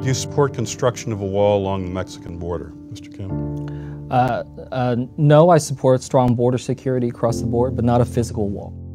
Do you support construction of a wall along the Mexican border, Mr. Kim? No, I support strong border security across the board, but not a physical wall.